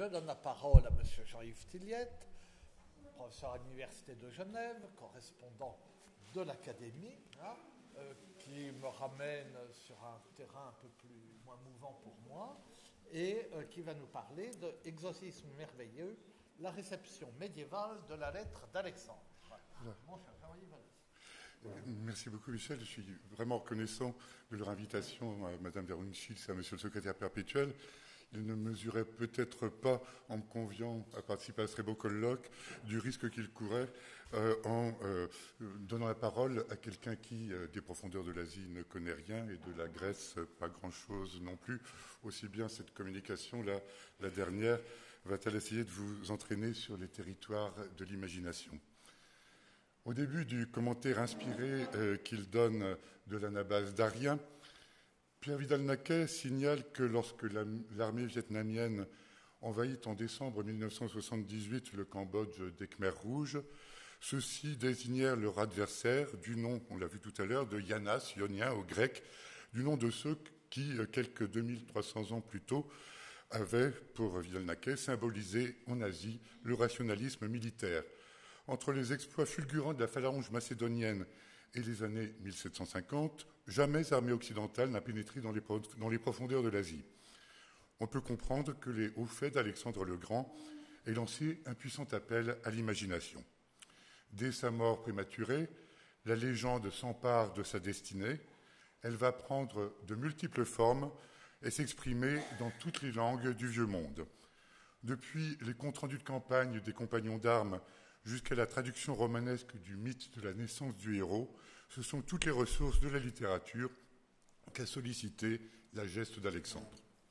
je donne la parole à M. Jean-Yves Tilliette, professeur à l'Université de Genève, correspondant de l'Académie, qui me ramène sur un terrain un peu moins mouvant pour moi, et qui va nous parler de Exorcisme merveilleux, la réception médiévale de la lettre d'Alexandre. Mon cher Jean-Yves. Merci beaucoup, Michel. Je suis vraiment reconnaissant de leur invitation à Mme Véronique Schiltz et à Monsieur le secrétaire perpétuel. Ils ne mesuraient peut-être pas, en me conviant à participer à ce très beau colloque, du risque qu'ils couraient en donnant la parole à quelqu'un qui, des profondeurs de l'Asie, ne connaît rien et de la Grèce, pas grand-chose non plus. Aussi bien cette communication, la dernière, va-t-elle essayer de vous entraîner sur les territoires de l'imagination. Au début du commentaire inspiré qu'il donne de l'Anabase d'Arien, Pierre Vidal-Naquet signale que lorsque l'armée vietnamienne envahit en décembre 1978 le Cambodge des Khmers rouges, ceux-ci désignèrent leur adversaire du nom, on l'a vu tout à l'heure, de Yanas, Ionien au grec, du nom de ceux qui, quelques 2300 ans plus tôt, avaient, pour Vidal-Naquet, symbolisé en Asie le rationalisme militaire. Entre les exploits fulgurants de la phalange macédonienne et les années 1750, jamais armée occidentale n'a pénétré dans les profondeurs de l'Asie. On peut comprendre que les hauts faits d'Alexandre le Grand aient lancé un puissant appel à l'imagination. Dès sa mort prématurée, la légende s'empare de sa destinée. Elle va prendre de multiples formes et s'exprimer dans toutes les langues du vieux monde. Depuis les comptes rendus de campagne des compagnons d'armes jusqu'à la traduction romanesque du mythe de la naissance du héros, ce sont toutes les ressources de la littérature qu'a sollicité la geste d'Alexandre.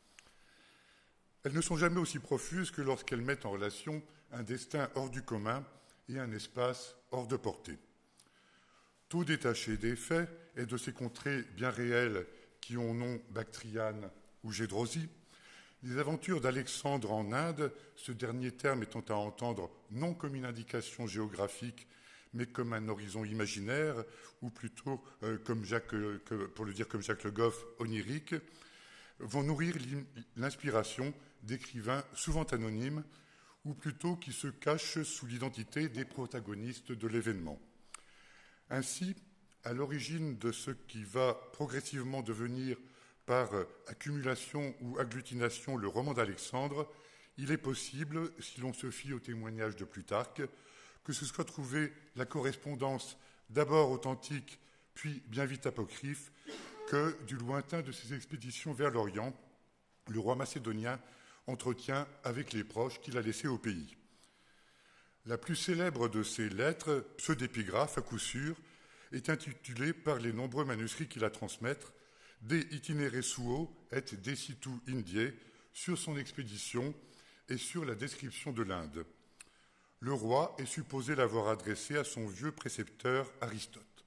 Elles ne sont jamais aussi profuses que lorsqu'elles mettent en relation un destin hors du commun et un espace hors de portée. Tout détaché des faits et de ces contrées bien réelles qui ont nom Bactriane ou Gédrosie, les aventures d'Alexandre en Inde, ce dernier terme étant à entendre non comme une indication géographique, mais comme un horizon imaginaire, ou plutôt, pour le dire comme Jacques Le Goff, onirique, vont nourrir l'inspiration d'écrivains souvent anonymes, ou plutôt qui se cachent sous l'identité des protagonistes de l'événement. Ainsi, à l'origine de ce qui va progressivement devenir par accumulation ou agglutination le roman d'Alexandre, il est possible, si l'on se fie au témoignage de Plutarque, que ce soit trouvé la correspondance d'abord authentique, puis bien vite apocryphe, que du lointain de ses expéditions vers l'Orient, le roi macédonien entretient avec les proches qu'il a laissés au pays. La plus célèbre de ces lettres, pseudépigraphe à coup sûr, est intitulée par les nombreux manuscrits qui la transmettent De itinere suo et decitu Indiae, sur son expédition et sur la description de l'Inde. Le roi est supposé l'avoir adressé à son vieux précepteur Aristote.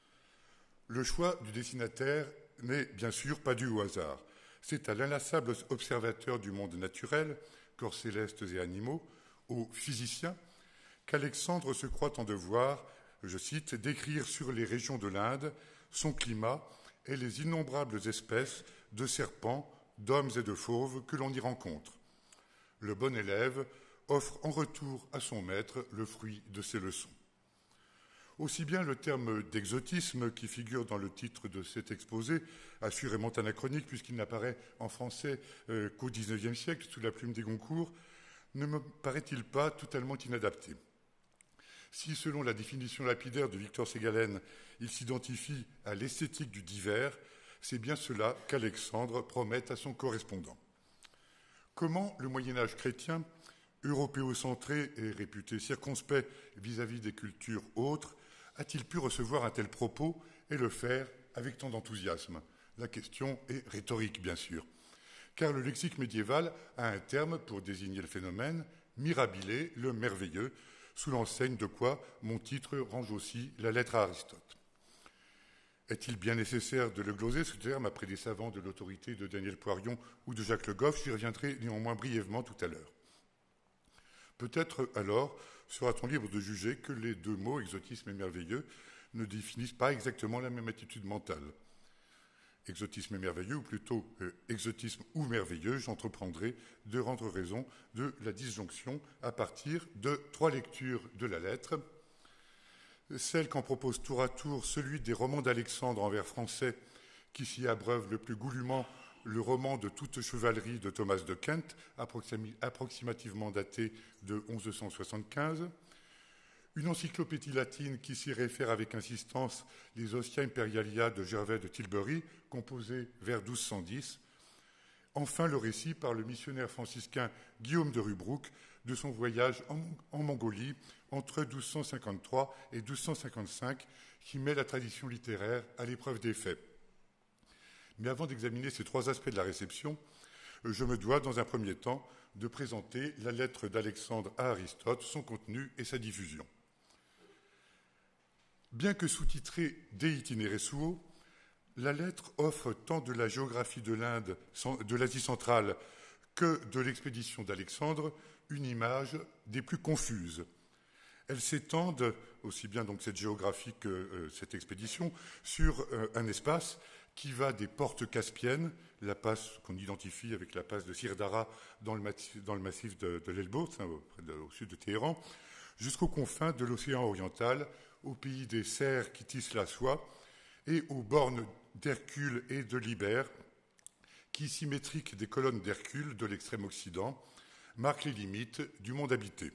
Le choix du destinataire n'est bien sûr pas dû au hasard. C'est à l'inlassable observateur du monde naturel, corps célestes et animaux, aux physiciens, qu'Alexandre se croit en devoir, je cite, d'écrire sur les régions de l'Inde, son climat et les innombrables espèces de serpents, d'hommes et de fauves que l'on y rencontre. Le bon élève offre en retour à son maître le fruit de ses leçons. Aussi bien le terme d'exotisme qui figure dans le titre de cet exposé, assurément anachronique puisqu'il n'apparaît en français qu'au XIXe siècle sous la plume des Goncourt, ne me paraît-il pas totalement inadapté. Si, selon la définition lapidaire de Victor Ségalen, il s'identifie à l'esthétique du divers, c'est bien cela qu'Alexandre promet à son correspondant. Comment le Moyen-Âge chrétien, européocentré et réputé circonspect vis-à-vis des cultures autres, a-t-il pu recevoir un tel propos et le faire avec tant d'enthousiasme? La question est rhétorique, bien sûr, car le lexique médiéval a un terme pour désigner le phénomène, mirabile, le merveilleux, sous l'enseigne de quoi mon titre range aussi la lettre à Aristote. Est-il bien nécessaire de le gloser, ce terme, après des savants de l'autorité de Daniel Poirion ou de Jacques Le Goff? J'y reviendrai néanmoins brièvement tout à l'heure. Peut-être alors sera-t-on libre de juger que les deux mots, exotisme et merveilleux, ne définissent pas exactement la même attitude mentale. exotisme merveilleux, ou plutôt exotisme ou merveilleux, j'entreprendrai de rendre raison de la disjonction à partir de 3 lectures de la lettre. Celle qu'en propose tour à tour celui des romans d'Alexandre en vers français, qui s'y abreuve le plus goulûment le roman de toute chevalerie de Thomas de Kent, approximativement daté de 1175, une encyclopédie latine qui s'y réfère avec insistance les Ostia Imperialia de Gervais de Tilbury, composés vers 1210, enfin le récit par le missionnaire franciscain Guillaume de Rubruck de son voyage en Mongolie entre 1253 et 1255, qui met la tradition littéraire à l'épreuve des faits. Mais avant d'examiner ces 3 aspects de la réception, je me dois, dans un premier temps, de présenter la lettre d'Alexandre à Aristote, son contenu et sa diffusion. Bien que sous-titrée De itinere suo, la lettre offre tant de la géographie de l'Inde, de l'Asie centrale, que de l'expédition d'Alexandre une image des plus confuses. Elles s'étendent, aussi bien donc cette géographie que cette expédition, sur un espace qui va des portes caspiennes, la passe qu'on identifie avec la passe de Sirdara dans le massif de l'Elbourz, au sud de Téhéran, jusqu'aux confins de l'océan oriental, au pays des cerfs qui tissent la soie, et aux bornes d'Hercule et de Libère, qui, symétriques des colonnes d'Hercule de l'extrême occident, marquent les limites du monde habité.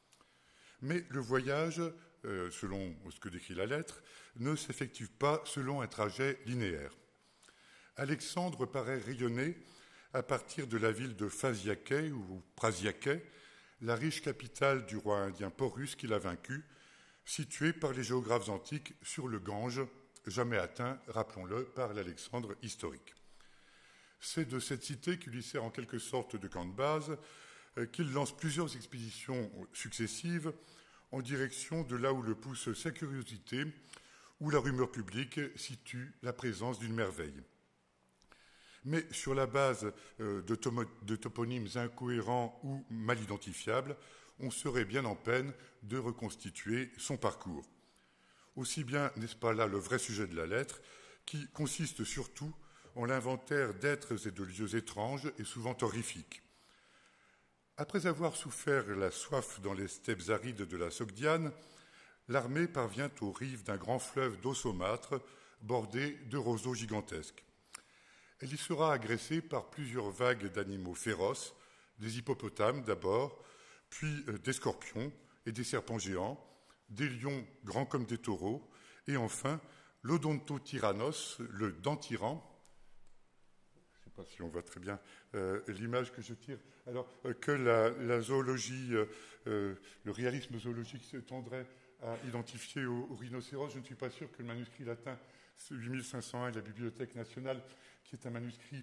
Mais le voyage, selon ce que décrit la lettre, ne s'effectue pas selon un trajet linéaire. Alexandre paraît rayonner à partir de la ville de Phasiaké ou Prasiaké, la riche capitale du roi indien Porus qui l'a vaincu, située par les géographes antiques sur le Gange, jamais atteint, rappelons-le, par l'Alexandre historique. C'est de cette cité qui lui sert en quelque sorte de camp de base qu'il lance plusieurs expéditions successives en direction de là où le pousse sa curiosité, où la rumeur publique situe la présence d'une merveille. Mais sur la base de toponymes incohérents ou mal identifiables, on serait bien en peine de reconstituer son parcours. Aussi bien, n'est-ce pas là le vrai sujet de la lettre, qui consiste surtout en l'inventaire d'êtres et de lieux étranges et souvent horrifiques. Après avoir souffert la soif dans les steppes arides de la Sogdiane, l'armée parvient aux rives d'un grand fleuve d'eau saumâtre bordé de roseaux gigantesques. Elle y sera agressée par plusieurs vagues d'animaux féroces, des hippopotames d'abord, puis des scorpions et des serpents géants, des lions grands comme des taureaux, et enfin l'odontotyrannos, le dent-tyran. Je ne sais pas si on voit très bien l'image que je tire. Alors que la zoologie, le réalisme zoologique se tendrait à identifier au rhinocéros, je ne suis pas sûr que le manuscrit latin 8501 de la Bibliothèque nationale, qui est un manuscrit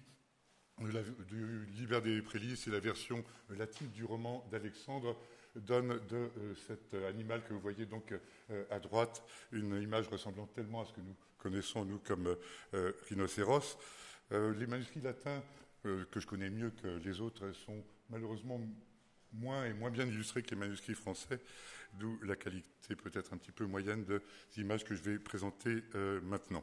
du Liber de Prélis, c'est la version latine du roman d'Alexandre, donne de cet animal que vous voyez donc à droite une image ressemblant tellement à ce que nous connaissons, nous, comme rhinocéros. Les manuscrits latins, que je connais mieux que les autres, sont malheureusement moins bien illustrés que les manuscrits français, d'où la qualité peut-être un petit peu moyenne des images que je vais présenter maintenant.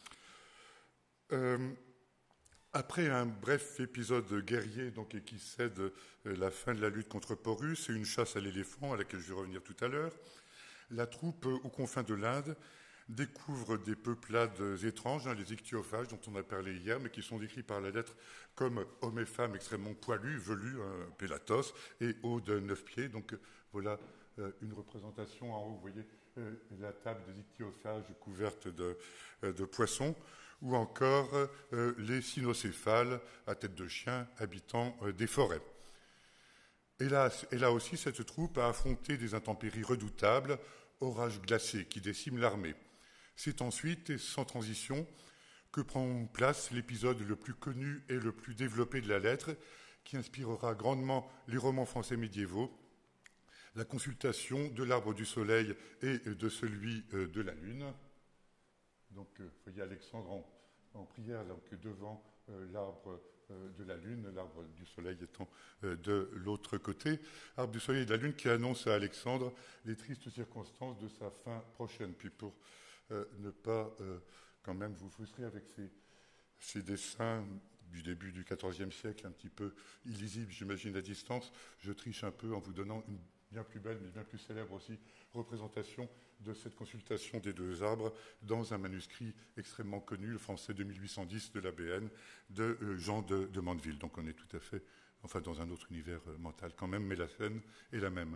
Après un bref épisode guerrier donc, et qui cède la fin de la lutte contre Porus et une chasse à l'éléphant à laquelle je vais revenir tout à l'heure, la troupe aux confins de l'Inde découvre des peuplades étranges, les ichthyophages dont on a parlé hier, mais qui sont décrits par la lettre comme hommes et femmes extrêmement poilus, velus, pélatos, et hauts de 9 pieds. Donc voilà une représentation en haut, vous voyez la table des ichthyophages couverte de poissons, ou encore les cynocéphales à tête de chien habitant des forêts. Et là aussi, cette troupe a affronté des intempéries redoutables, orages glacés qui déciment l'armée. C'est ensuite, et sans transition, que prend place l'épisode le plus connu et le plus développé de la lettre, qui inspirera grandement les romans français médiévaux, la consultation de l'arbre du soleil et de celui de la lune. Donc, vous voyez Alexandre en prière donc, devant l'arbre de la lune, l'arbre du soleil étant de l'autre côté. Arbre du soleil et de la lune qui annonce à Alexandre les tristes circonstances de sa fin prochaine. Puis pour ne pas quand même vous frustrer avec ces dessins du début du XIVe siècle, un petit peu illisibles, j'imagine, à distance. Je triche un peu en vous donnant une bien plus belle, mais bien plus célèbre aussi, représentation de cette consultation des deux arbres dans un manuscrit extrêmement connu, le français de 1810 de l'ABN, de Jean de Mandeville. Donc on est tout à fait, enfin dans un autre univers mental quand même, mais la scène est la même.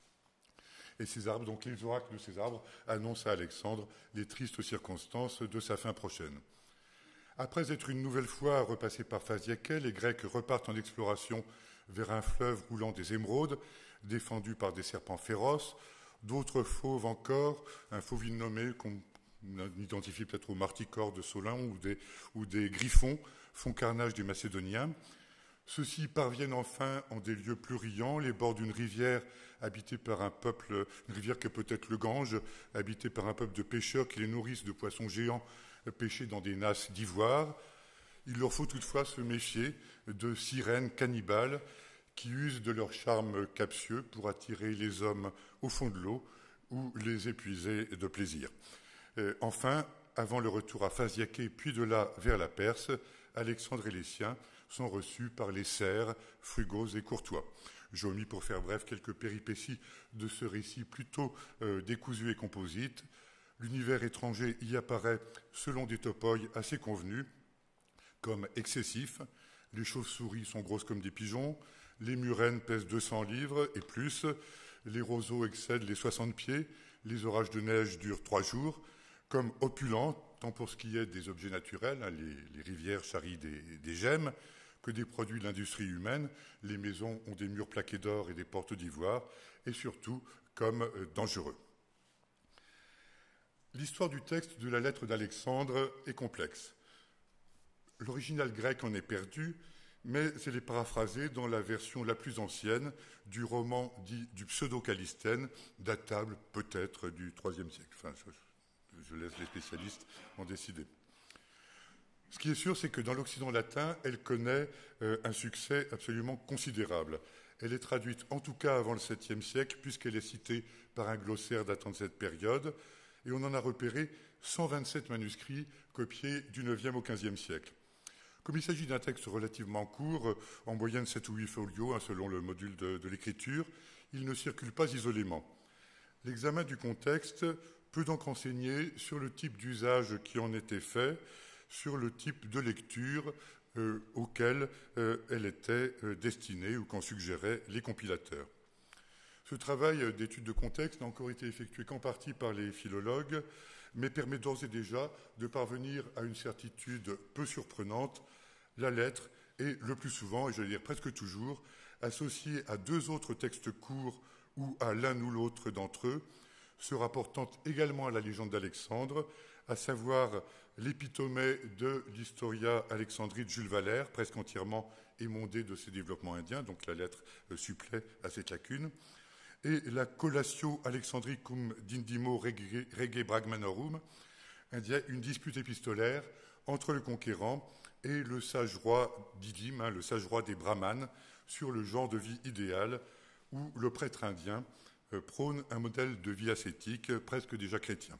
Et ces arbres, donc les oracles de ces arbres, annoncent à Alexandre les tristes circonstances de sa fin prochaine. Après être une nouvelle fois repassés par Phasiaquet, les Grecs repartent en exploration vers un fleuve roulant des émeraudes, défendu par des serpents féroces, d'autres fauves encore, un fauvine nommé qu'on identifie peut-être au marticore de Solin ou des griffons, font carnage des Macédoniens. Ceux-ci parviennent enfin en des lieux plus riants, les bords d'une rivière habitée par un peuple, une rivière que peut-être le Gange, habitée par un peuple de pêcheurs qui les nourrissent de poissons géants pêchés dans des nasses d'ivoire. Il leur faut toutefois se méfier de sirènes cannibales qui usent de leur charme captieux pour attirer les hommes au fond de l'eau ou les épuiser de plaisir. Enfin, avant le retour à Phasiaquet, puis de là vers la Perse, Alexandre et les siens sont reçus par les Serfs, frugaux et courtois. J'ai omis, pour faire bref, quelques péripéties de ce récit plutôt décousu et composite. L'univers étranger y apparaît selon des topoi assez convenus, comme excessif. Les chauves-souris sont grosses comme des pigeons, les murènes pèsent 200 livres et plus, les roseaux excèdent les 60 pieds, les orages de neige durent 3 jours, comme opulents, tant pour ce qui est des objets naturels, hein, les rivières charrient des gemmes, que des produits de l'industrie humaine, les maisons ont des murs plaqués d'or et des portes d'ivoire, et surtout comme dangereux. L'histoire du texte de la lettre d'Alexandre est complexe. L'original grec en est perdu, mais elle est paraphrasée dans la version la plus ancienne du roman dit du pseudo-Callisthène, datable peut-être du IIIe siècle. Enfin, je laisse les spécialistes en décider. Ce qui est sûr, c'est que dans l'Occident latin, elle connaît un succès absolument considérable. Elle est traduite en tout cas avant le 7e siècle, puisqu'elle est citée par un glossaire datant de cette période, et on en a repéré 127 manuscrits copiés du 9e au 15e siècle. Comme il s'agit d'un texte relativement court, en moyenne 7 ou 8 folios, hein, selon le module de l'écriture, il ne circule pas isolément. L'examen du contexte peut donc renseigner sur le type d'usage qui en était fait, sur le type de lecture auquel elle était destinée ou qu'en suggéraient les compilateurs. Ce travail d'étude de contexte n'a encore été effectué qu'en partie par les philologues, mais permet d'ores et déjà de parvenir à une certitude peu surprenante. La lettre est le plus souvent, et je vais dire presque toujours, associée à 2 autres textes courts ou à l'un ou l'autre d'entre eux, se rapportant également à la légende d'Alexandre, à savoir l'épitomée de l'Historia Alexandrie de Jules Valère, presque entièrement émondée de ses développements indiens, donc la lettre supplée à cette lacune, et la Collatio Alexandricum d'Indimo Rege Bragmanorum, une dispute épistolaire entre le conquérant et le sage roi Didyme, le sage roi des Brahmanes, sur le genre de vie idéal, où le prêtre indien prône un modèle de vie ascétique presque déjà chrétien.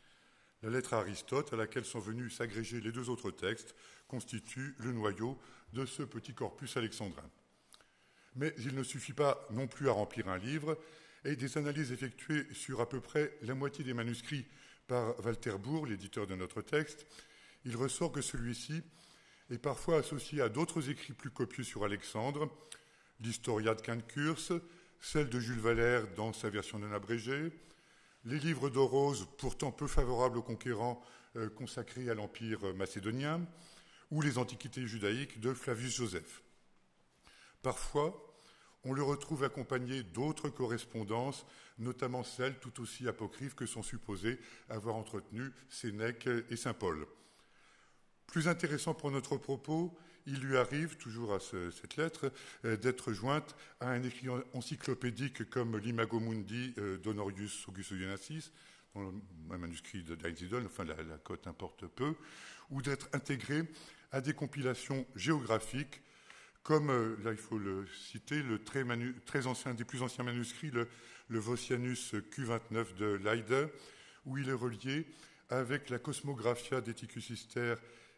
La lettre à Aristote, à laquelle sont venus s'agréger les 2 autres textes, constitue le noyau de ce petit corpus alexandrin. Mais il ne suffit pas non plus à remplir un livre, et des analyses effectuées sur à peu près la moitié des manuscrits par Walter Bourg, l'éditeur de notre texte, il ressort que celui-ci est parfois associé à d'autres écrits plus copieux sur Alexandre, l'Historia de Quincurse, celle de Jules Valère dans sa version non abrégée, les livres d'Orose, pourtant peu favorables aux conquérants, consacrés à l'Empire macédonien, ou les Antiquités judaïques de Flavius Joseph. Parfois, on le retrouve accompagné d'autres correspondances, notamment celles tout aussi apocryphes que sont supposées avoir entretenues Sénèque et saint Paul. Plus intéressant pour notre propos, il lui arrive, toujours à cette lettre, d'être jointe à un écrit encyclopédique comme l'Imago Mundi d'Honorius Augustus Ionassis, dans un manuscrit d'Einsiedeln, enfin la cote importe peu, ou d'être intégré à des compilations géographiques comme, là il faut le citer, le très ancien, des plus anciens manuscrits, le Vossianus Q29 de Leyde, où il est relié avec la Cosmographia d'Eticus Ister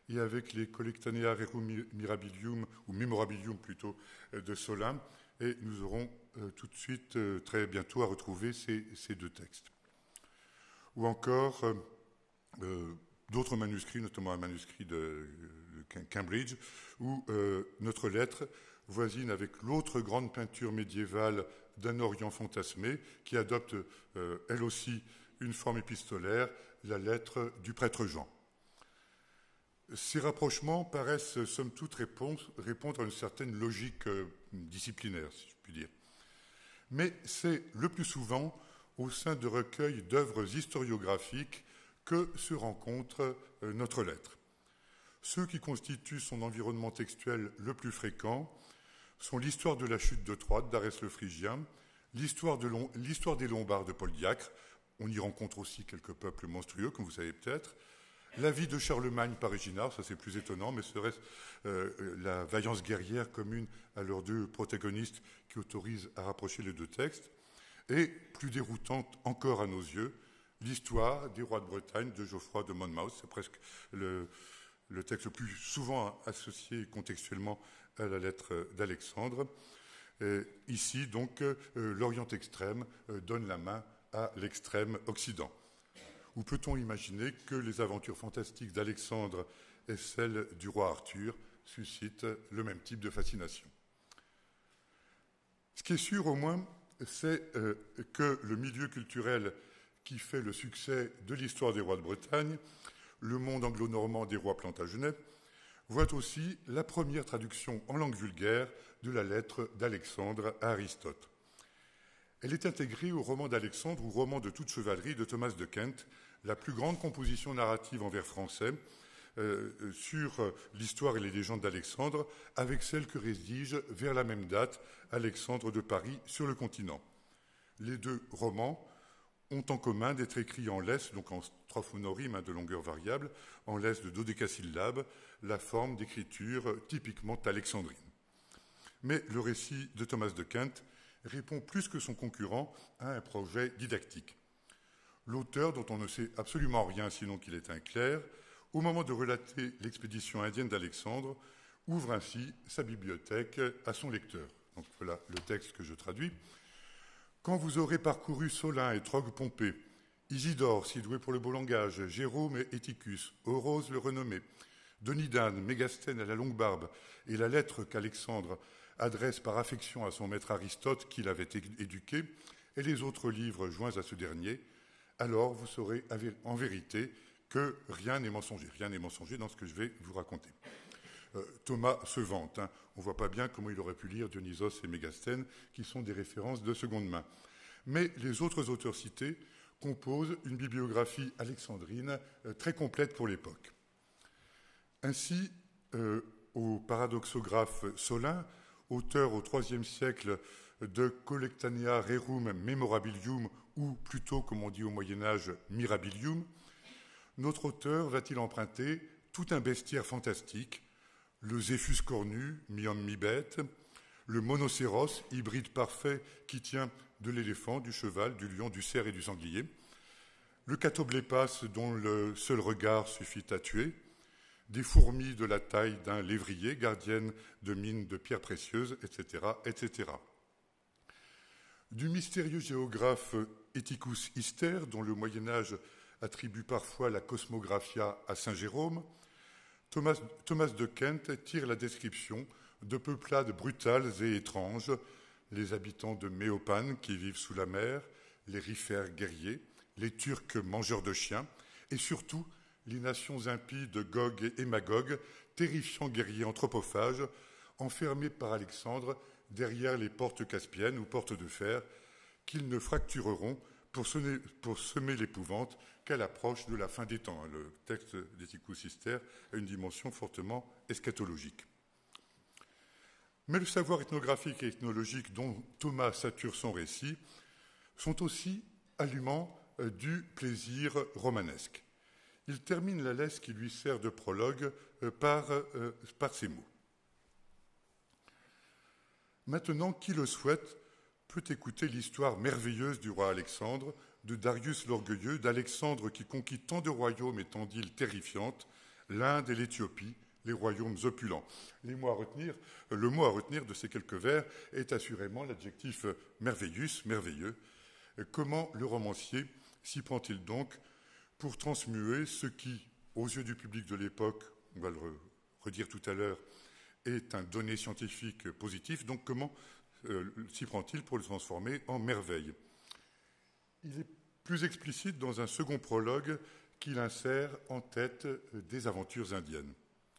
et avec les Collectanea Rerum Mirabilium, ou Memorabilium plutôt, de Solin. Et nous aurons tout de suite, très bientôt, à retrouver ces deux textes. Ou encore d'autres manuscrits, notamment un manuscrit de Cambridge, où notre lettre voisine avec l'autre grande peinture médiévale d'un Orient fantasmé, qui adopte elle aussi une forme épistolaire, la lettre du prêtre Jean. Ces rapprochements paraissent, somme toute, répondre à une certaine logique disciplinaire, si je puis dire. Mais c'est le plus souvent au sein de recueils d'œuvres historiographiques que se rencontre notre lettre. Ceux qui constituent son environnement textuel le plus fréquent sont l'histoire de la chute de Troie d'Arès le Phrygien, l'histoire des Lombards de Paul Diacre, on y rencontre aussi quelques peuples monstrueux, comme vous savez peut-être, la vie de Charlemagne par Réginard, ça c'est plus étonnant, mais serait-ce la vaillance guerrière commune à leurs deux protagonistes qui autorise à rapprocher les deux textes, et, plus déroutante encore à nos yeux, l'histoire des rois de Bretagne de Geoffroy de Monmouth, c'est presque le texte le plus souvent associé contextuellement à la lettre d'Alexandre. Ici, donc, l'Orient extrême donne la main à l'extrême Occident. Ou peut-on imaginer que les aventures fantastiques d'Alexandre et celles du roi Arthur suscitent le même type de fascination? Ce qui est sûr, au moins, c'est que le milieu culturel qui fait le succès de l'histoire des rois de Bretagne, le monde anglo-normand des rois Plantagenets, voit aussi la première traduction en langue vulgaire de la lettre d'Alexandre à Aristote. Elle est intégrée au roman d'Alexandre ou roman de toute chevalerie de Thomas de Kent, la plus grande composition narrative en vers français sur l'histoire et les légendes d'Alexandre, avec celle que rédige vers la même date Alexandre de Paris sur le continent. Les deux romans ont en commun d'être écrits en laisse, donc en strophonorime de longueur variable, en laisse de dodécasyllabes, la forme d'écriture typiquement alexandrine. Mais le récit de Thomas de Kent répond plus que son concurrent à un projet didactique. L'auteur, dont on ne sait absolument rien sinon qu'il est un clerc, au moment de relater l'expédition indienne d'Alexandre, ouvre ainsi sa bibliothèque à son lecteur. Donc voilà le texte que je traduis. Quand vous aurez parcouru Solin et Trogue-Pompée, Isidore, si doué pour le beau langage, Jérôme et Éticus, Orose le renommé, Donidane, Mégastène à la longue barbe, et la lettre qu'Alexandre adresse par affection à son maître Aristote qui l'avait éduqué, et les autres livres joints à ce dernier, alors vous saurez en vérité que rien n'est mensonger dans ce que je vais vous raconter. Thomas se vante. On ne voit pas bien comment il aurait pu lire Dionysos et Mégastène, qui sont des références de seconde main. Mais les autres auteurs cités composent une bibliographie alexandrine très complète pour l'époque. Ainsi, au paradoxographe Solin, auteur au IIIe siècle de Collectanea Rerum Memorabilium, ou plutôt, comme on dit au Moyen-Âge, Mirabilium, notre auteur va-t-il emprunter tout un bestiaire fantastique, le Zéphus cornu, mi-homme, mi-bête, le monocéros, hybride parfait qui tient de l'éléphant, du cheval, du lion, du cerf et du sanglier, le catoblépas dont le seul regard suffit à tuer, des fourmis de la taille d'un lévrier, gardiennes de mines de pierres précieuses, etc., etc. Du mystérieux géographe Ethicus Hister, dont le Moyen-Âge attribue parfois la Cosmographia à Saint Jérôme, Thomas de Kent tire la description de peuplades brutales et étranges, les habitants de Méopan qui vivent sous la mer, les Rifères guerriers, les Turcs mangeurs de chiens, et surtout les nations impies de Gog et Magog, terrifiants guerriers anthropophages, enfermés par Alexandre derrière les portes caspiennes ou portes de fer, qu'ils ne fractureront pour semer l'épouvante qu'à l'approche de la fin des temps. Le texte d'Ethicus Hister a une dimension fortement eschatologique. Mais le savoir ethnographique et ethnologique dont Thomas sature son récit sont aussi allumants du plaisir romanesque. Il termine la laisse qui lui sert de prologue par ces mots. Maintenant, qui le souhaite peut écouter l'histoire merveilleuse du roi Alexandre, de Darius l'Orgueilleux, d'Alexandre qui conquit tant de royaumes et tant d'îles terrifiantes, l'Inde et l'Éthiopie, les royaumes opulents. Le mot à retenir de ces quelques vers est assurément l'adjectif merveillus, merveilleux. Comment le romancier s'y prend-il donc pour transmuer ce qui, aux yeux du public de l'époque, on va le redire tout à l'heure, est un donné scientifique positif, donc comment s'y prend-il pour le transformer en merveille? Il est plus explicite dans un second prologue qu'il insère en tête des aventures indiennes.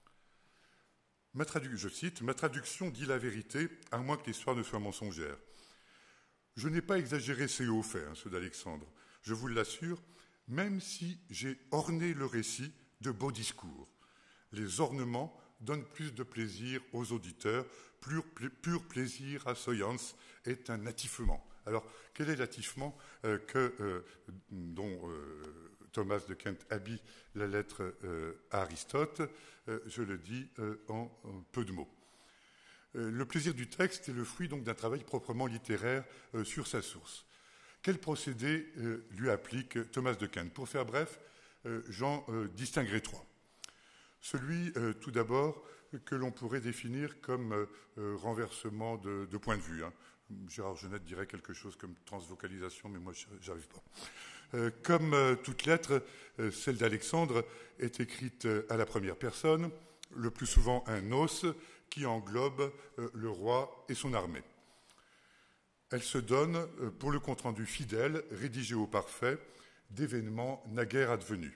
Je cite, « Ma traduction dit la vérité, à moins que l'histoire ne soit mensongère. Je n'ai pas exagéré ces hauts faits, ceux d'Alexandre, je vous l'assure, même si j'ai orné le récit de beaux discours. Les ornements donnent plus de plaisir aux auditeurs, pur plaisir à Soyance est un attifement. » Alors, quel est l'attifement dont Thomas de Kent habille la lettre à Aristote? Je le dis en peu de mots. Le plaisir du texte est le fruit donc d'un travail proprement littéraire sur sa source. Quel procédé lui applique Thomas de Kent? Pour faire bref, j'en distinguerai trois. Celui, tout d'abord, que l'on pourrait définir comme renversement de point de vue. Gérard Genette dirait quelque chose comme transvocalisation, mais moi, je n'arrive pas. Comme toute lettre, celle d'Alexandre est écrite à la première personne, le plus souvent un os qui englobe le roi et son armée. Elle se donne pour le compte-rendu fidèle, rédigé au parfait, d'événements naguère advenus.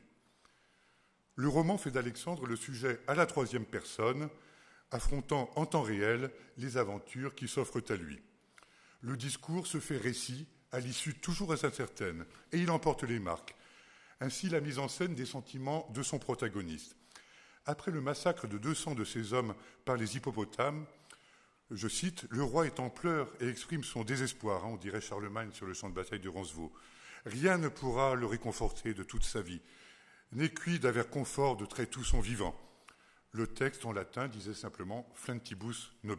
Le roman fait d'Alexandre le sujet à la troisième personne, affrontant en temps réel les aventures qui s'offrent à lui. Le discours se fait récit à l'issue toujours incertaine, et il emporte les marques. Ainsi la mise en scène des sentiments de son protagoniste. Après le massacre de 200 de ses hommes par les hippopotames, je cite, « Le roi est en pleurs et exprime son désespoir, on dirait Charlemagne sur le champ de bataille de Roncevaux. Rien ne pourra le réconforter de toute sa vie. N'est quid aver confort de très tout son vivant. » Le texte en latin disait simplement « Flentibus nobis ».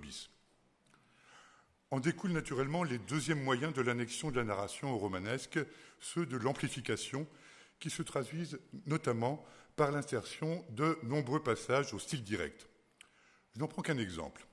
En découlent naturellement les deuxièmes moyens de l'annexion de la narration au romanesque, ceux de l'amplification, qui se traduisent notamment par l'insertion de nombreux passages au style direct. Je n'en prends qu'un exemple.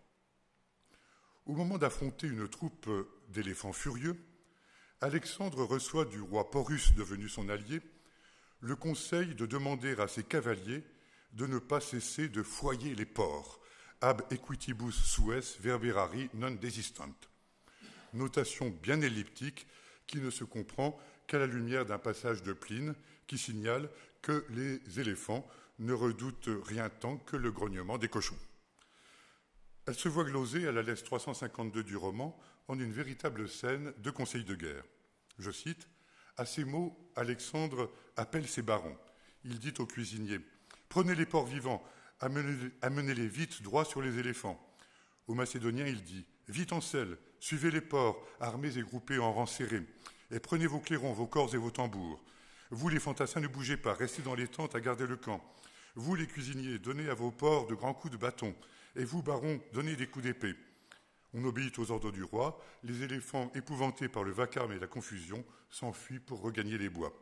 Au moment d'affronter une troupe d'éléphants furieux, Alexandre reçoit du roi Porus, devenu son allié, le conseil de demander à ses cavaliers de ne pas cesser de foyer les porcs, ab equitibus sues verberari non desistant. Notation bien elliptique qui ne se comprend qu'à la lumière d'un passage de Pline qui signale que les éléphants ne redoutent rien tant que le grognement des cochons. Elle se voit glosée à la laisse 352 du roman en une véritable scène de conseil de guerre. Je cite, « À ces mots, Alexandre appelle ses barons. Il dit au cuisinier, « Prenez les porcs vivants, amenez-les vite droit sur les éléphants. » Aux Macédoniens, il dit, « Vite en selle, suivez les porcs, armés et groupés en rang serré, et prenez vos clairons, vos corps et vos tambours. Vous, les fantassins, ne bougez pas, restez dans les tentes à garder le camp. Vous, les cuisiniers, donnez à vos porcs de grands coups de bâton, et vous, barons, donnez des coups d'épée. » On obéit aux ordres du roi, les éléphants, épouvantés par le vacarme et la confusion, s'enfuient pour regagner les bois.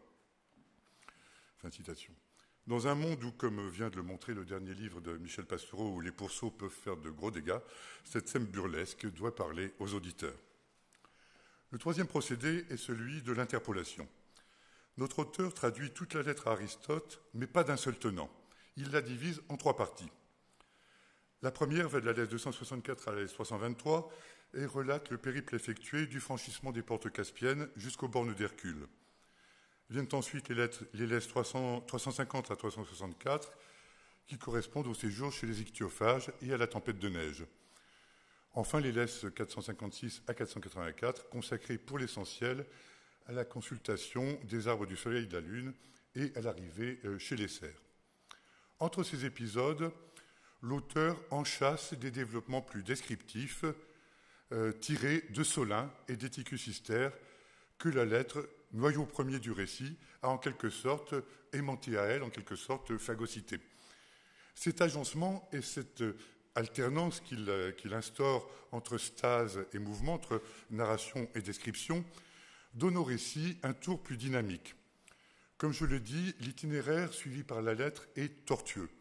Fin de citation. Dans un monde où, comme vient de le montrer le dernier livre de Michel Pastoureau, où les pourceaux peuvent faire de gros dégâts, cette scène burlesque doit parler aux auditeurs. Le troisième procédé est celui de l'interpolation. Notre auteur traduit toute la lettre à Aristote, mais pas d'un seul tenant. Il la divise en trois parties. La première va de la lettre 264 à la lettre 323 et relate le périple effectué du franchissement des portes caspiennes jusqu'aux bornes d'Hercule. Viennent ensuite les lettres 350 à 364 qui correspondent au séjour chez les ichthyophages et à la tempête de neige. Enfin, les lettres 456 à 484 consacrées pour l'essentiel à la consultation des arbres du soleil et de la lune et à l'arrivée chez les cerfs. Entre ces épisodes, l'auteur enchâsse des développements plus descriptifs tirés de Solin et d'Éticus Ister que la lettre, noyau premier du récit, a en quelque sorte aimanté à elle, en quelque sorte phagocyté. Cet agencement et cette alternance qu'il instaure entre stase et mouvement, entre narration et description, donne au récit un tour plus dynamique. Comme je le dis, l'itinéraire suivi par la lettre est tortueux.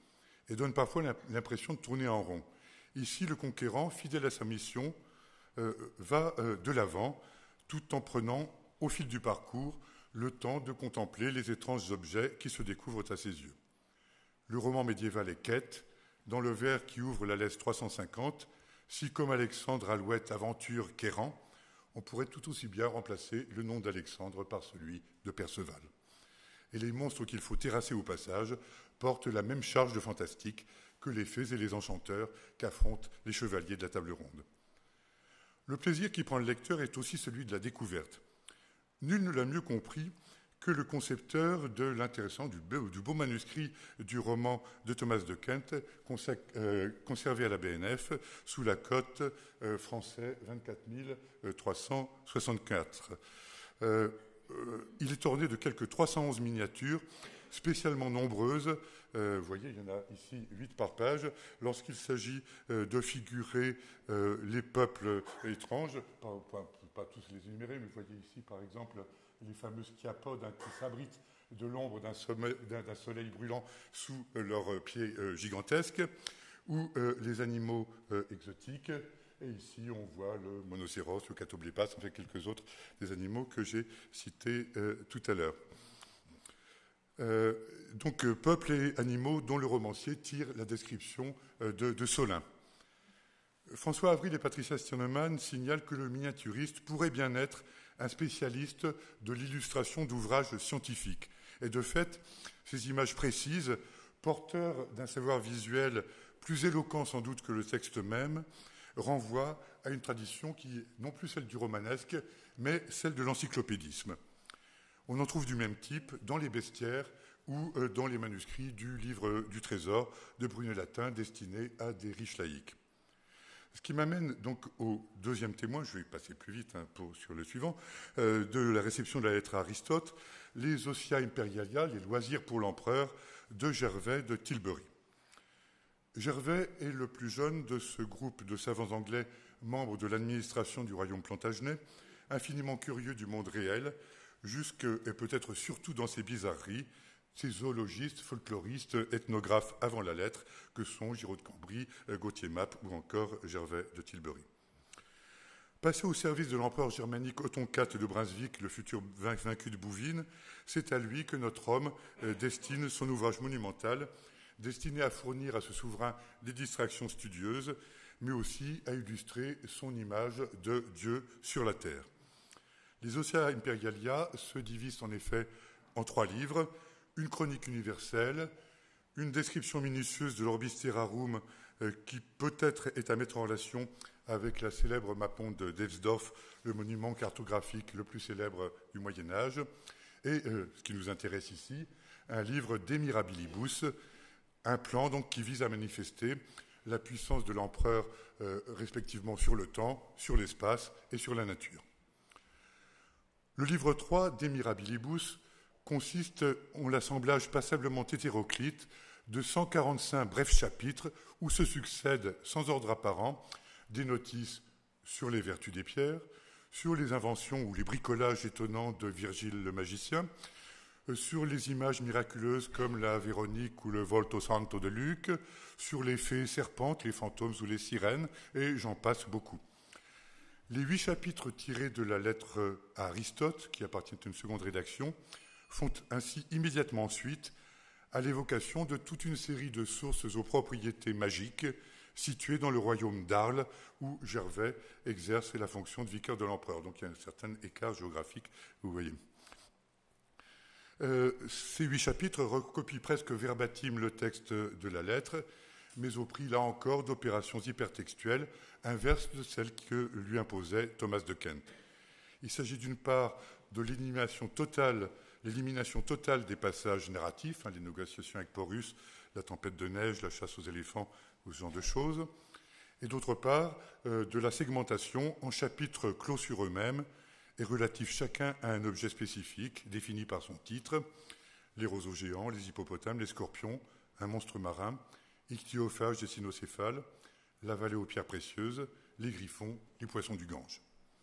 et donne parfois l'impression de tourner en rond. Ici, le conquérant, fidèle à sa mission, va de l'avant, tout en prenant, au fil du parcours, le temps de contempler les étranges objets qui se découvrent à ses yeux. Le roman médiéval est quête, dans le vers qui ouvre la laisse 350, si comme Alexandre Alouette aventure qu'errant, on pourrait tout aussi bien remplacer le nom d'Alexandre par celui de Perceval. Et les monstres qu'il faut terrasser au passage portent la même charge de fantastique que les fées et les enchanteurs qu'affrontent les chevaliers de la table ronde. Le plaisir qui prend le lecteur est aussi celui de la découverte. Nul ne l'a mieux compris que le concepteur de l'intéressant, du beau manuscrit du roman de Thomas de Kent, conservé à la BNF sous la cote français 24 364. Il est orné de quelques 311 miniatures, spécialement nombreuses. Vous voyez, il y en a ici 8 par page. Lorsqu'il s'agit de figurer les peuples étranges, pas tous les énumérer, mais vous voyez ici, par exemple, les fameux schiapodes qui s'abritent de l'ombre d'un soleil brûlant sous leurs pieds gigantesques, ou les animaux exotiques. Et ici, on voit le monocéros, le catoblépas, en fait quelques autres des animaux que j'ai cités tout à l'heure. Donc, peuples et animaux dont le romancier tire la description de Solin. François Avril et Patricia Stirnemann signalent que le miniaturiste pourrait bien être un spécialiste de l'illustration d'ouvrages scientifiques. Et de fait, ces images précises, porteurs d'un savoir visuel plus éloquent sans doute que le texte même, renvoient à une tradition qui est non plus celle du romanesque, mais celle de l'encyclopédisme. On en trouve du même type dans les bestiaires ou dans les manuscrits du livre du Trésor de Brunet-Latin destiné à des riches laïcs. Ce qui m'amène donc au deuxième témoin, je vais passer plus vite sur le suivant, de la réception de la lettre à Aristote, les Ocia Imperialia, les loisirs pour l'empereur de Gervais de Tilbury. Gervais est le plus jeune de ce groupe de savants anglais membres de l'administration du royaume plantagenet, infiniment curieux du monde réel, jusque, et peut-être surtout dans ses bizarreries, ces zoologistes, folkloristes, ethnographes avant la lettre, que sont Giraud de Cambry, Gauthier Mappe ou encore Gervais de Tilbury. Passé au service de l'empereur germanique Othon IV de Brunswick, le futur vaincu de Bouvines, c'est à lui que notre homme destine son ouvrage monumental, destiné à fournir à ce souverain des distractions studieuses, mais aussi à illustrer son image de Dieu sur la terre. Les Ocia Imperialia se divisent en effet en 3 livres, une chronique universelle, une description minutieuse de l'orbis terrarum qui peut-être est à mettre en relation avec la célèbre Mapon de Delfsdorf, le monument cartographique le plus célèbre du Moyen-Âge, et ce qui nous intéresse ici, un livre De Mirabilibus, un plan donc qui vise à manifester la puissance de l'empereur respectivement sur le temps, sur l'espace et sur la nature. Le livre 3, De Mirabilibus, consiste en l'assemblage passablement hétéroclite de 145 brefs chapitres où se succèdent, sans ordre apparent, des notices sur les vertus des pierres, sur les inventions ou les bricolages étonnants de Virgile le magicien, sur les images miraculeuses comme la Véronique ou le Volto Santo de Luc, sur les fées serpentes, les fantômes ou les sirènes, et j'en passe beaucoup. Les 8 chapitres tirés de la lettre à Aristote, qui appartient à une seconde rédaction, font ainsi immédiatement suite à l'évocation de toute une série de sources aux propriétés magiques situées dans le royaume d'Arles, où Gervais exerce la fonction de vicaire de l'empereur. Donc il y a un certain écart géographique, vous voyez. Ces 8 chapitres recopient presque verbatim le texte de la lettre, mais au prix, là encore, d'opérations hypertextuelles, inverses de celles que lui imposait Thomas de Kent. Il s'agit d'une part de l'élimination totale des passages narratifs, les négociations avec Porus, la tempête de neige, la chasse aux éléphants, ou ce genre de choses, et d'autre part de la segmentation en chapitres clos sur eux-mêmes et relatifs chacun à un objet spécifique défini par son titre, les roseaux géants, les hippopotames, les scorpions, un monstre marin, ichthyophage des cynocéphales, la vallée aux pierres précieuses, les griffons, les poissons du Gange.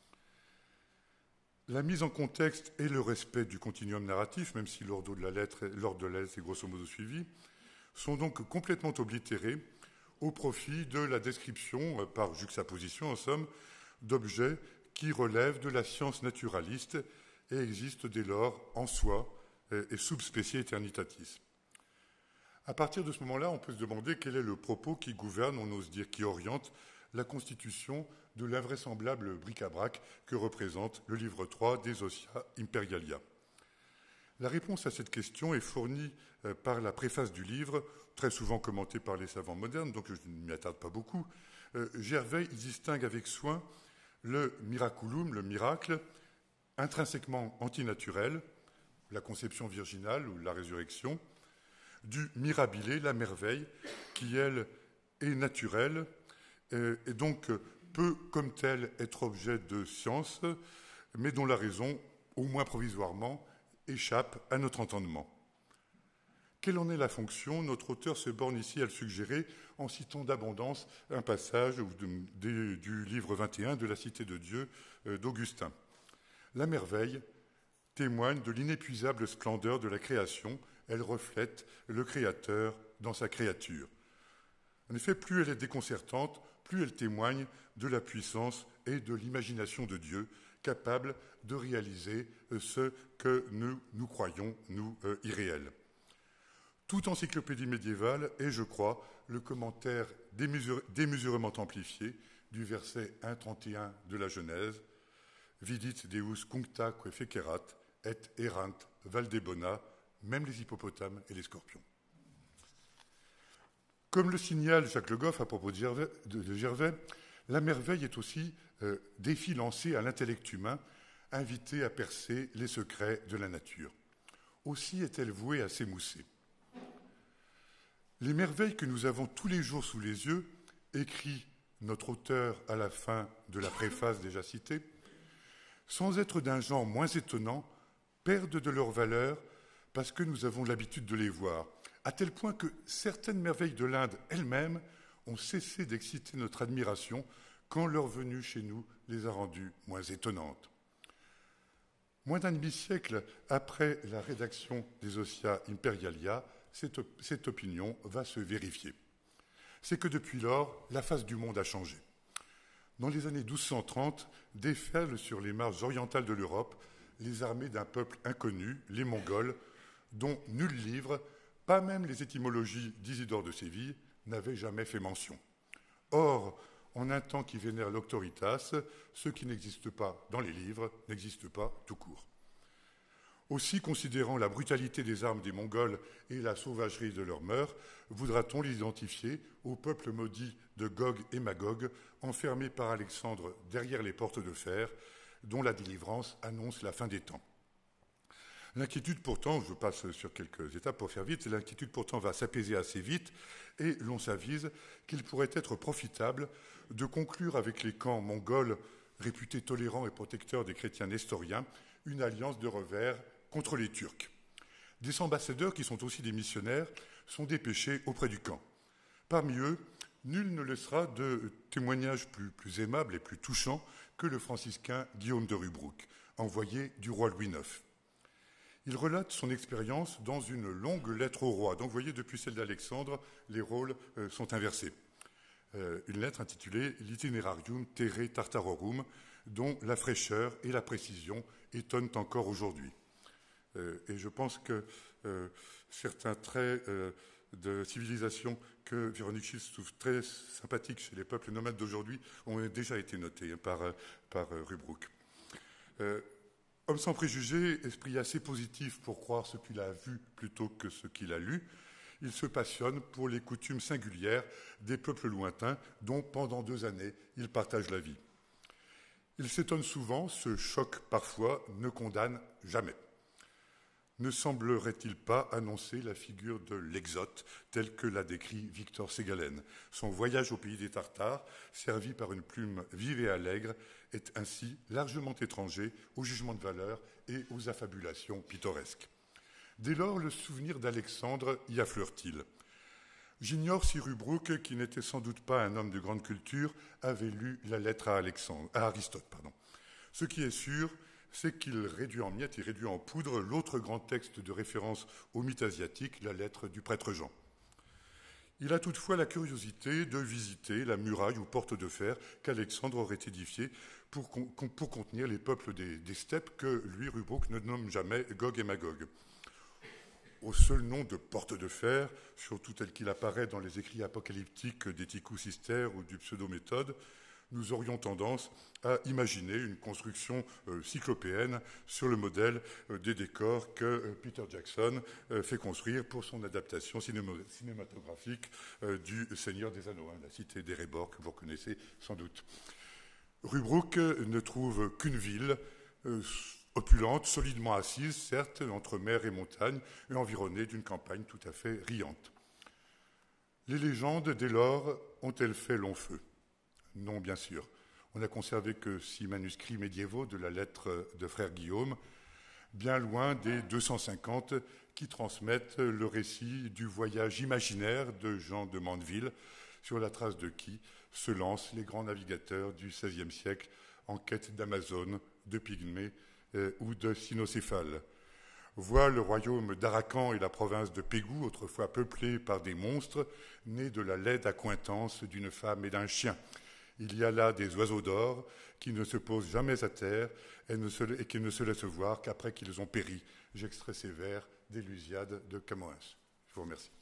La mise en contexte et le respect du continuum narratif, même si l'ordre de la lettre est grosso modo suivi, sont donc complètement oblitérés au profit de la description, par juxtaposition en somme, d'objets qui relèvent de la science naturaliste et existent dès lors en soi et subspecie aeternitatis. À partir de ce moment-là, on peut se demander quel est le propos qui gouverne, on ose dire, qui oriente la constitution de l'invraisemblable bric-à-brac que représente le livre 3 des Osia Imperialia. La réponse à cette question est fournie par la préface du livre, très souvent commentée par les savants modernes, donc je ne m'y attarde pas beaucoup. Gervais y distingue avec soin le miraculum, le miracle, intrinsèquement antinaturel, la conception virginale ou la résurrection, du mirabile, la merveille, qui, elle, est naturelle et donc peut, comme telle, être objet de science, mais dont la raison, au moins provisoirement, échappe à notre entendement. Quelle en est la fonction? Notre auteur se borne ici à le suggérer en citant d'abondance un passage du livre 21 de la Cité de Dieu d'Augustin. La merveille témoigne de l'inépuisable splendeur de la création. Elle reflète le Créateur dans sa créature. En effet, plus elle est déconcertante, plus elle témoigne de la puissance et de l'imagination de Dieu, capable de réaliser ce que nous croyons, nous, irréel. Toute encyclopédie médiévale est, je crois, le commentaire démesurément amplifié du verset 1.31 de la Genèse, Vidit Deus cunctaque fecerat et errant valdebona, même les hippopotames et les scorpions. Comme le signale Jacques Le Goff à propos de Gervais, la merveille est aussi défi lancé à l'intellect humain, invité à percer les secrets de la nature. Aussi est-elle vouée à s'émousser. Les merveilles que nous avons tous les jours sous les yeux, écrit notre auteur à la fin de la préface déjà citée, sans être d'un genre moins étonnant, perdent de leur valeur parce que nous avons l'habitude de les voir, à tel point que certaines merveilles de l'Inde elles-mêmes ont cessé d'exciter notre admiration quand leur venue chez nous les a rendues moins étonnantes. Moins d'un demi-siècle après la rédaction des Osia Imperialia, cette opinion va se vérifier. C'est que depuis lors, la face du monde a changé. Dans les années 1230, déferlent sur les marges orientales de l'Europe les armées d'un peuple inconnu, les Mongols, dont nul livre, pas même les étymologies d'Isidore de Séville, n'avaient jamais fait mention. Or, en un temps qui vénère l'auctoritas, ce qui n'existe pas dans les livres n'existe pas tout court. Aussi, considérant la brutalité des armes des Mongols et la sauvagerie de leurs mœurs, voudra-t-on l'identifier au peuple maudit de Gog et Magog, enfermé par Alexandre derrière les portes de fer, dont la délivrance annonce la fin des temps. L'inquiétude pourtant, je passe sur quelques étapes pour faire vite, l'inquiétude pourtant va s'apaiser assez vite et l'on s'avise qu'il pourrait être profitable de conclure avec les camps mongols réputés tolérants et protecteurs des chrétiens nestoriens une alliance de revers contre les Turcs. Des ambassadeurs, qui sont aussi des missionnaires, sont dépêchés auprès du camp. Parmi eux, nul ne laissera de témoignage plus aimable et plus touchant que le franciscain Guillaume de Rubruck, envoyé du roi Louis IX. Il relate son expérience dans une longue lettre au roi. Donc, vous voyez, depuis celle d'Alexandre, les rôles sont inversés. Une lettre intitulée « L'itinerarium terre tartarorum », dont la fraîcheur et la précision étonnent encore aujourd'hui. Et je pense que certains traits de civilisation que Véronique Schiltz trouve très sympathiques chez les peuples nomades d'aujourd'hui ont déjà été notés par Rubruck. Homme sans préjugés, esprit assez positif pour croire ce qu'il a vu plutôt que ce qu'il a lu, il se passionne pour les coutumes singulières des peuples lointains dont, pendant 2 années, il partage la vie. Il s'étonne souvent, se choque parfois, ne condamne jamais. Ne semblerait-il pas annoncer la figure de l'exote telle que l'a décrit Victor Ségalen? Son voyage au pays des Tartares, servi par une plume vive et allègre, est ainsi largement étranger au jugement de valeur et aux affabulations pittoresques. Dès lors, le souvenir d'Alexandre y affleure-t-il? J'ignore si Rubruck, qui n'était sans doute pas un homme de grande culture, avait lu la lettre à Aristote. Ce qui est sûr, c'est qu'il réduit en miettes, il réduit en poudre l'autre grand texte de référence au mythe asiatique, la lettre du prêtre Jean. Il a toutefois la curiosité de visiter la muraille ou porte de fer qu'Alexandre aurait édifiée pour contenir les peuples des steppes que lui, Rubruk, ne nomme jamais Gog et Magog. Au seul nom de porte de fer, surtout tel qu'il apparaît dans les écrits apocalyptiques d'Éthicus-Ister ou du Pseudo-Méthode, nous aurions tendance à imaginer une construction cyclopéenne sur le modèle des décors que Peter Jackson fait construire pour son adaptation cinématographique du Seigneur des Anneaux, la cité d'Erebor, que vous connaissez sans doute. Rubruk ne trouve qu'une ville opulente, solidement assise, certes, entre mer et montagne, et environnée d'une campagne tout à fait riante. Les légendes, dès lors, ont-elles fait long feu ? Non, bien sûr. On n'a conservé que 6 manuscrits médiévaux de la lettre de frère Guillaume, bien loin des 250 qui transmettent le récit du voyage imaginaire de Jean de Mandeville, sur la trace de qui se lancent les grands navigateurs du XVIe siècle en quête d'Amazone, de Pygmée ou de Cynocéphale. Voit le royaume d'Arakan et la province de Pégou, autrefois peuplée par des monstres, nés de la laide accointance d'une femme et d'un chien. Il y a là des oiseaux d'or qui ne se posent jamais à terre et qui ne se laissent voir qu'après qu'ils ont péri. J'extrais ces vers d'Élusiade de Camoens. Je vous remercie.